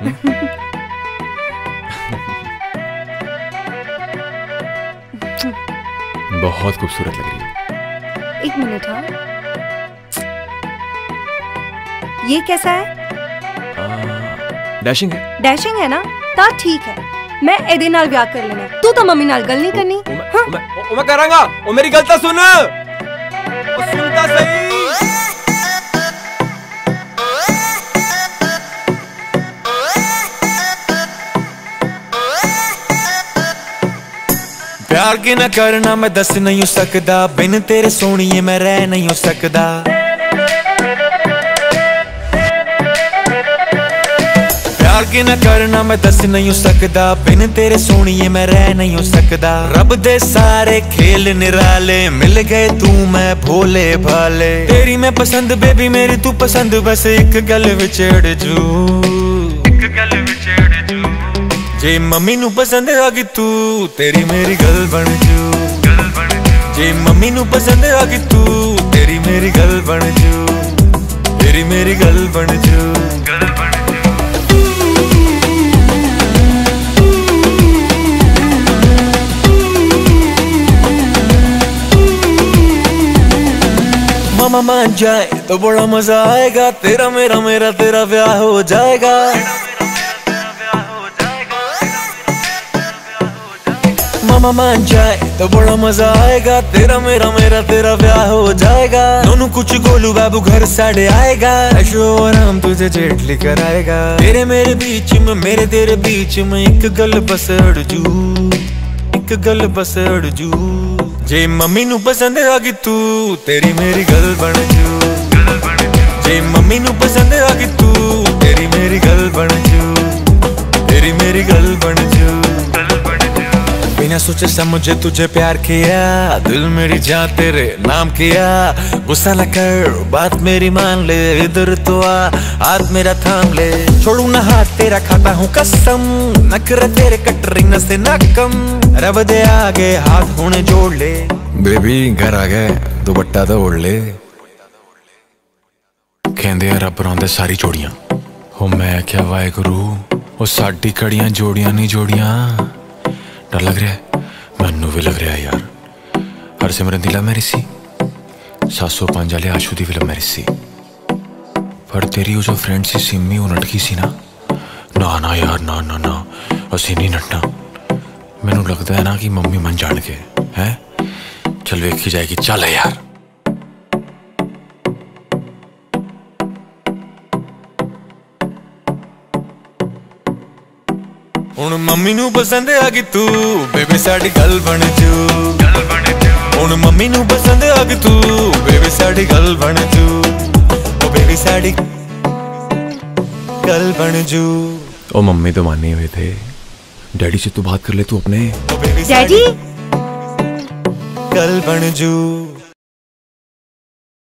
बहुत खूबसूरत लग रही हो। एक मिनट। हाँ, ये कैसा है? डैशिंग है। डैशिंग है ना? ता ठीक है, मैं एदे नाल ब्याह कर लेना। तू तो मम्मी नाल गल नहीं करनी। मैं करांगा। ओ मेरी गल तो सुन। सुनता सही। प्यार की न करना मैं दस नहीं हो सकदा, बिन तेरे सोनिए मैं रह नहीं हो सकदा। प्यार की न करना मैं दस नहीं हो सकदा, बिन तेरे सोनिए मैं रह नहीं हो सकदा। रब दे सारे खेल निराले, मिल गए तू मैं भोले भाले। तेरी मैं पसंद बेबी मेरी तू पसंद, बस एक गल विच अड़ जू, एक गल विच अड़ जू। जे मम्मी नू पसंद आ गई तू, तेरी मेरी गल बन जू, गल बन जू। जे मम्मी नू पसंद आ गई तू, तेरी मेरी गल बन जू, तेरी मेरी गल बन जू, गल बन जू। मामा मान जाए तो बड़ा मजा आएगा, तेरा मेरा मेरा तेरा ब्याह हो जाएगा। मामा मान जाए तो बड़ा मजा आएगा, तेरा मेरा मेरा तेरा ब्याह हो जाएगा। दोनों कुछ गोलू बाबू घर साढ़े आएगा, ऐशो आराम तुझे जेटली कराएगा। तेरे मेरे बीच में मेरे तेरे बीच में एक गल बस अड़ जू, एक गल बस अड़ जू। जे मम्मी नू पसंद आ गई तू, तेरी मेरी गल बन जू, गल बन जू। जे मम्मी नू पसंद आ गई तू, तेरी मेरी गल बन जू, तेरी मेरी गल बन जू, गल बन जू। बिना सोचे समझे तुझे प्यार किया, दिल मेरी जान तेरे नाम किया। गुस्सा न कर बात मेरी मान ले, इधर तो आ हाथ मेरा थाम ले। छोड़ू ना हाथ तेरा खाता हूँ कसम, नखरे तेरे कटरीना से ना कम। रब दे आगे हाथ होने जोड़ ले, बेबी घर आ गए दुपट्टा तो ओढ़ ले। कहंदे आ रब बनांदे सारी जोड़ियां, हो मैं क्या वाए गुरु, ओ साडी कड़ियां जोड़ियां नहीं जोड़ियां। डर लग रहा है, मैनू भी लग रहा है यार। हरसिमरन दी लव मैरिज सी, 705 वाले आशू दी फिल्म मैरिज सी। पर तेरी वो जो फ्रेंड सी सिमी वो नटकी सी ना, ना ना यार ना ना ना, असी नहीं नटना। मैनू लगता है ना कि मम्मी मन जान के है। चल वेखी जाएगी, चल यार। हुण मम्मी नू पसंद आ गई तू, बेबी साडी गल बन जू, गल बन जू। हुण मम्मी नू पसंद आ गई तू, बेबी साडी गल बन जू, ओ बेबी साडी गल बन जू। ओ मम्मी तो माने हुए थे, डैडी से तू बात कर ले तू अपने। डैडी गल बन जू।